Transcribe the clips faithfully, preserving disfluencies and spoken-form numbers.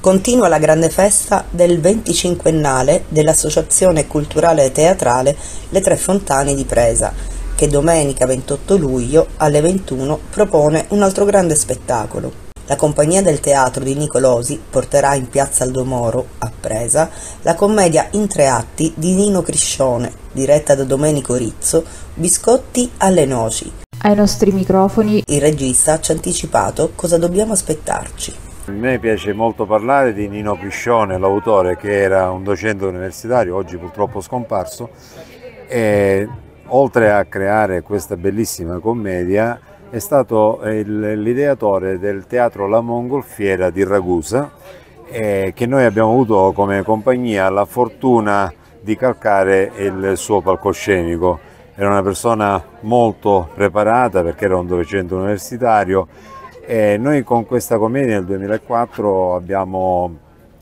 Continua la grande festa del venticinquennale dell'Associazione Culturale e Teatrale Le Tre Fontane di Presa, che domenica ventotto luglio alle ventuno propone un altro grande spettacolo. La compagnia del teatro di Nicolosi porterà in piazza Aldomoro, a Presa, la commedia in tre atti di Nino Criscione, diretta da Domenico Rizzo, Biscotti alle noci. Ai nostri microfoni il regista ci ha anticipato cosa dobbiamo aspettarci. A me piace molto parlare di Nino Criscione, l'autore, che era un docente universitario, oggi purtroppo scomparso, e oltre a creare questa bellissima commedia è stato l'ideatore del teatro La Mongolfiera di Ragusa, eh, che noi abbiamo avuto come compagnia la fortuna di calcare il suo palcoscenico. Era una persona molto preparata perché era un docente universitario. E noi con questa commedia nel duemilaquattro abbiamo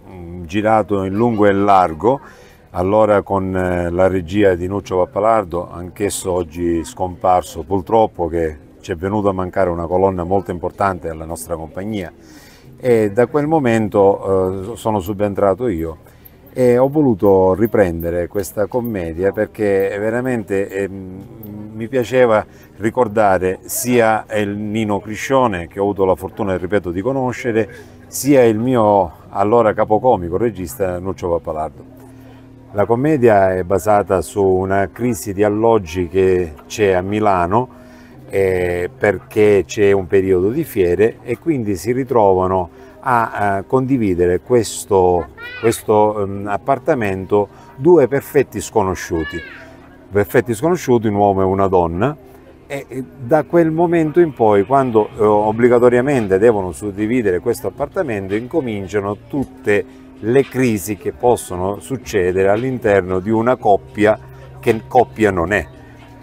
girato in lungo e in largo, allora con la regia di Nuccio Pappalardo, anch'esso oggi scomparso purtroppo, che ci è venuto a mancare una colonna molto importante della nostra compagnia, e da quel momento eh, sono subentrato io e ho voluto riprendere questa commedia perché veramente eh, mi piaceva ricordare sia il Nino Criscione, che ho avuto la fortuna, ripeto, di conoscere, sia il mio allora capocomico, regista Nuccio Pappalardo. La commedia è basata su una crisi di alloggi che c'è a Milano eh, perché c'è un periodo di fiere e quindi si ritrovano a, a condividere questo, questo um, appartamento due perfetti sconosciuti. Perfetti sconosciuti, un uomo e una donna, e da quel momento in poi, quando eh, obbligatoriamente devono suddividere questo appartamento, incominciano tutte le crisi che possono succedere all'interno di una coppia che coppia non è,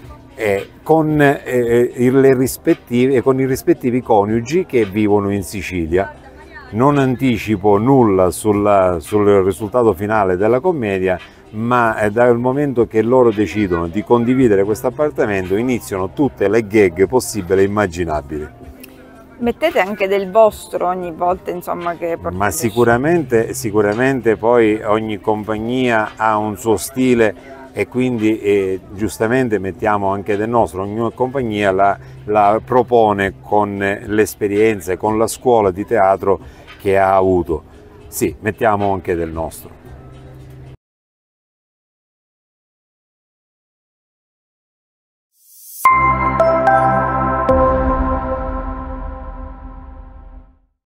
e con, eh, le rispettive, con i rispettivi coniugi che vivono in Sicilia. Non anticipo nulla sulla, sul risultato finale della commedia, ma dal momento che loro decidono di condividere questo appartamento iniziano tutte le gag possibili e immaginabili. Mettete anche del vostro ogni volta, insomma, che portate. Ma sicuramente, sicuramente poi ogni compagnia ha un suo stile e quindi eh, giustamente mettiamo anche del nostro. Ogni compagnia la, la propone con l'esperienza, con la scuola di teatro che ha avuto. Sì, mettiamo anche del nostro.